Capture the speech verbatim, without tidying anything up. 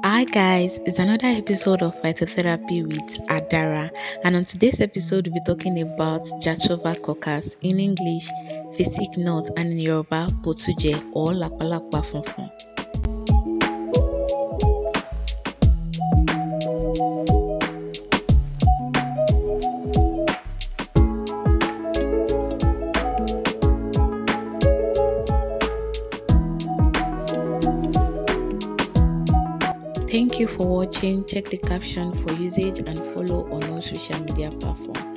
Hi guys, it's another episode of Phytotherapy with Adara, and on today's episode we'll be talking about Jachova coccus, in English Physic nut, and in Yoruba Botuje or Lapalapa Funfun. Thank you for watching. Check the caption for usage and follow on all social media platforms.